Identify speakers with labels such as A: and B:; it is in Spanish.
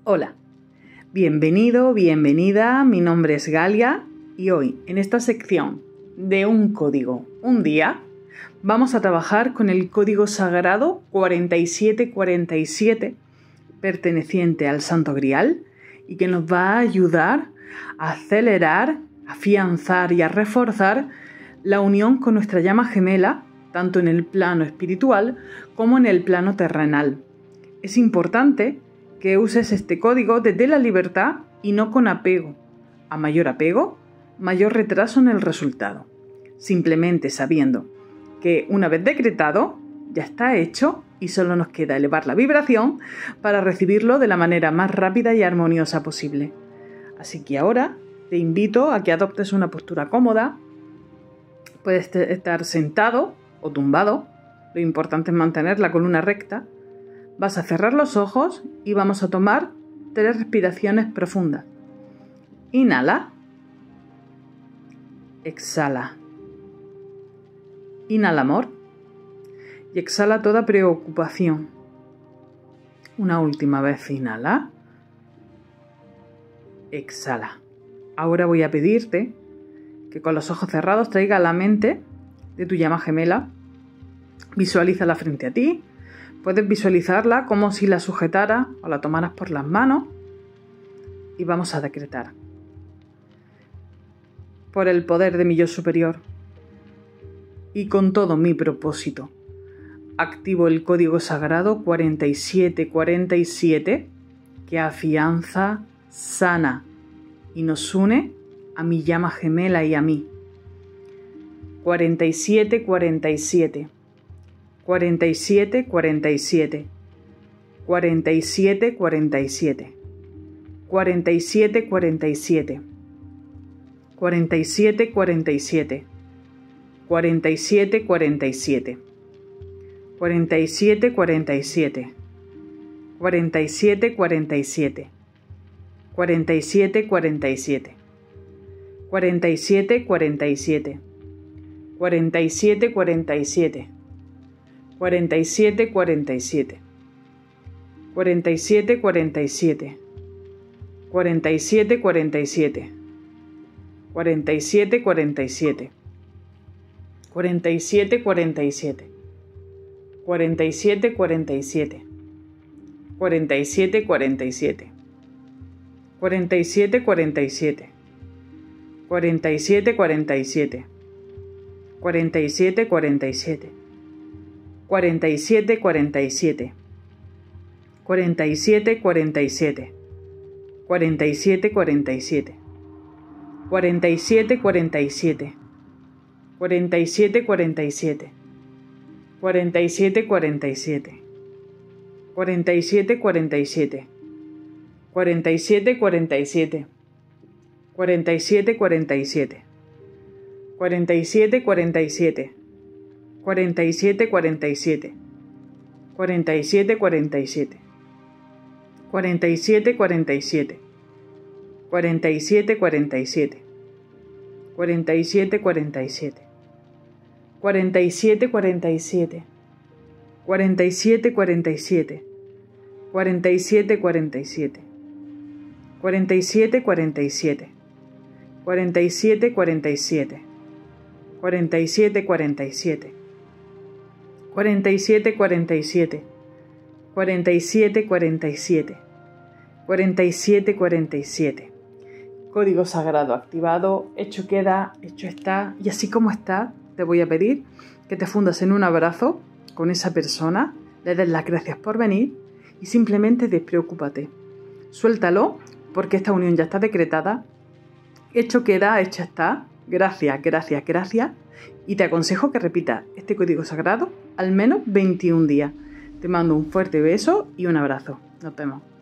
A: Hola, bienvenido, bienvenida, mi nombre es Galia y hoy en esta sección de un código, un día, vamos a trabajar con el código sagrado 4747 perteneciente al Santo Grial y que nos va a ayudar a acelerar, a afianzar y a reforzar la unión con nuestra llama gemela, tanto en el plano espiritual como en el plano terrenal. Es importante que uses este código desde la libertad y no con apego. A mayor apego, mayor retraso en el resultado. Simplemente sabiendo que una vez decretado, ya está hecho y solo nos queda elevar la vibración para recibirlo de la manera más rápida y armoniosa posible. Así que ahora te invito a que adoptes una postura cómoda. Puedes estar sentado o tumbado. Lo importante es mantener la columna recta. Vas a cerrar los ojos y vamos a tomar 3 respiraciones profundas. Inhala. Exhala. Inhala amor. Y exhala toda preocupación. Una última vez. Inhala. Exhala. Ahora voy a pedirte que con los ojos cerrados traiga a la mente de tu llama gemela. Visualízala frente a ti. Puedes visualizarla como si la sujetara o la tomaras por las manos y vamos a decretar. Por el poder de mi yo superior y con todo mi propósito, activo el código sagrado 4747 que afianza, sana y nos une a mi llama gemela y a mí. 4747 47, 47, 47, 47, 47, 47, 47, 47, 47, 47, 47, 47, 47, 47, 47, 47, 47, 47, 47, 47, 47, 47, 47, 47, 47, 47, 47, 47, 47, 47, 47, 47, 47, 47, 47, 47, 47, 47, 47, 47, 47, 47, 47, 47, 47, 47, 47, 47, 47, 47, 47, 47, 47, 47, 47, 47, 47, 47, 47, 47, 47, 47, 47, 47, 47, 47, 47, 47, 47, 47, 47, 47, 47, 47, 47, 47, 47, 47, 47, 47, 47, 47, 47, 47, 47, 47, 47, 47. Código sagrado activado, hecho queda, hecho está. Y así como está, te voy a pedir que te fundas en un abrazo con esa persona, le des las gracias por venir y simplemente despreocúpate. Suéltalo, porque esta unión ya está decretada. Hecho queda, hecho está. Gracias, gracias, gracias. Y te aconsejo que repitas este código sagrado al menos 21 días. Te mando un fuerte beso y un abrazo. Nos vemos.